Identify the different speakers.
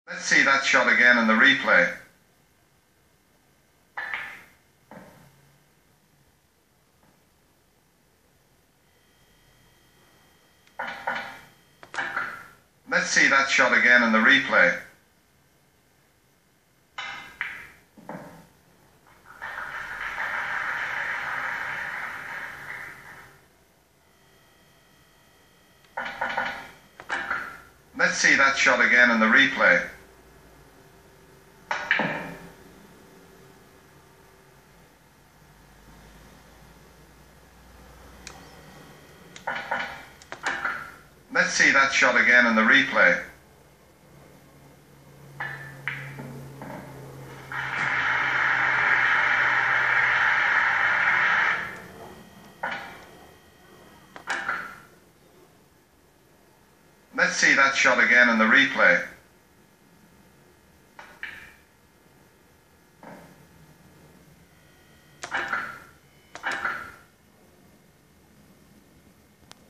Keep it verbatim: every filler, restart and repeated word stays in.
Speaker 1: Let's see that shot again in the replay. Let's see that shot again in the replay. Let's see that shot again in the replay. Let's see that shot again in the replay. Let's see that shot again in the replay.